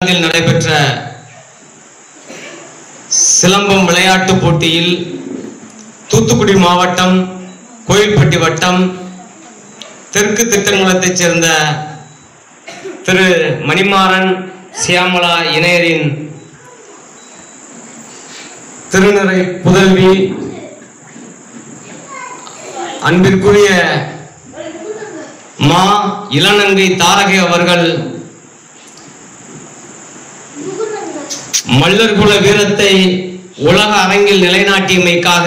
நடைபெற்ற சிலம்பம் விளையாட்டு போட்டியில் தூத்துக்குடி மாவட்டம் கோயில்பட்டி வட்டம் தெற்கு திட்டங்குளத்தைச் சேர்ந்த திரு மணிமாறன் சியாமலா இணையரின் திருநிறை புதல்வி அன்பிற்குரிய மா இளநங்கை தாரகை அவர்கள் மல்லர் குல வீரத்தை உலக அரங்கில் நிலைநாட்டியமைக்காக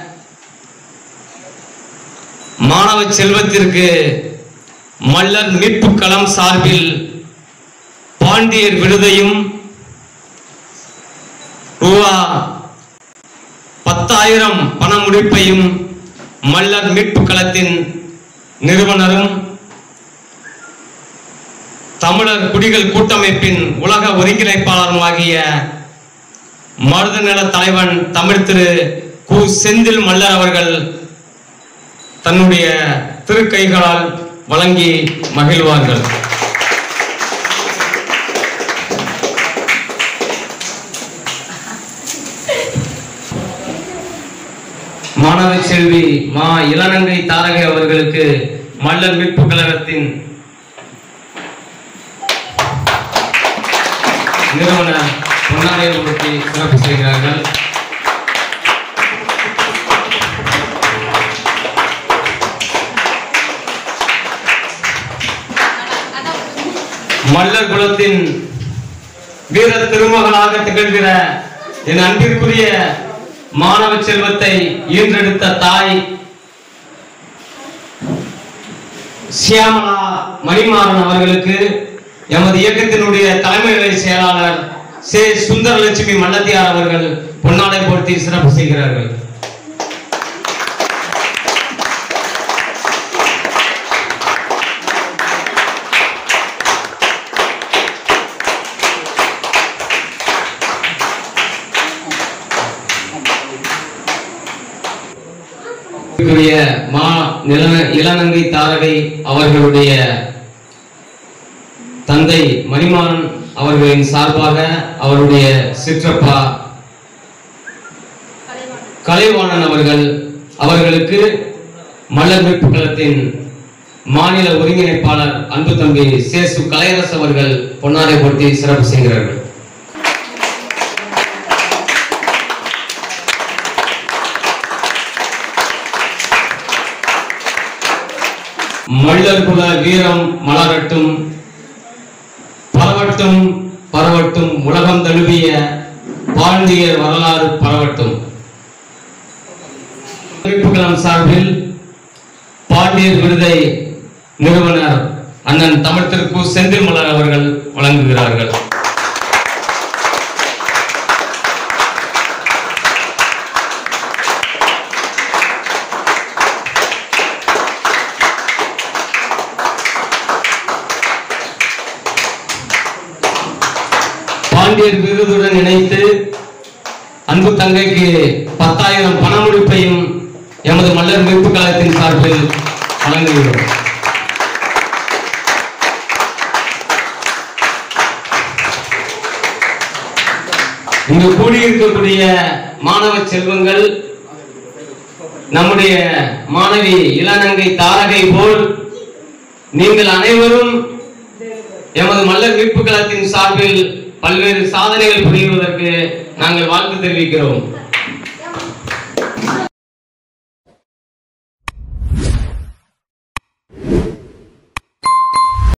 மாணவ செல்வத்திற்கு மல்லர் மீட்பு களம் சார்பில் பாண்டியர் விருதையும் ரூபா 10,000 பண முடிப்பையும் மல்லர் மீட்பு களத்தின் நிறுவனரும் தமிழர் குடிகள் கூட்டமைப்பின் உலக ஒருங்கிணைப்பாளருமாகிய மருதநில தலைவன் தமிழ் திரு கு செந்தில் மல்லர் அவர்கள் தன்னுடைய திருக்கைகளால் வழங்கி மகிழ்வார்கள். மாணவ செல்வி மா இளநங்கை தாரகை அவர்களுக்கு மல்லர் மீட்பு கழகத்தின் நிறுவன பொன்னாடையை கொடுத்து சிறப்பு செய்கிறார்கள். மல்லர் குலத்தின் வீர திருமகளாக திகழ்கிற என் அன்பிற்குரிய மாணவ செல்வத்தை ஈன்றெடுத்த தாய் சியாமலா மணிமாறன் அவர்களுக்கு எமது இயக்கத்தினுடைய தலைமை நிலை செயலாளர் சே சுந்தரலட்சுமி மல்லத்தியார் அவர்கள் பொன்னாடை போர்த்தி சிறப்பு செய்கிறார்கள். மா இளநங்கை தாரகை அவர்களுடைய தந்தை மணிமாறன் அவர்களின் சார்பாக அவருடைய சிற்றப்பா கலைவாணன் அவர்களுக்கு மல்லர் மீட்பு களத்தின் மாநில ஒருங்கிணைப்பாளர் அன்பு தம்பி சேசு கலையரசு அவர்கள் பொன்னாடை போர்த்தி சிறப்பு செய்கிறார்கள். மல்லர் குல வீரம் மலரட்டும், பரவட்டும் பரவட்டும், உலகம் தழுவிய பாண்டியர் வரலாறு பரவட்டும். மீட்புக்களம் சார்பில் பாண்டியர் விருதை நிறுவனர் அண்ணன் தமிழ் திரு கு செந்தில் மலர் அவர்கள் வழங்குகிறார்கள். பாண்டியர் விருதுடன் இணைத்து அன்பு தங்கைக்கு 10,000 பண முடிப்பையும் எமது மல்லர் மீட்பு கழகத்தின் சார்பில் வழங்குகிறோம். இங்கு கூடியிருக்கக்கூடிய மாணவ செல்வங்கள் நம்முடைய மாணவி இளநங்கை தாரகை போல் நீங்கள் அனைவரும் எமது மல்லர் மீட்பு கழகத்தின் சார்பில் பல்வேறு சாதனைகள் புரிவதற்கு நாங்கள் வாழ்த்து தெரிவிக்கிறோம்.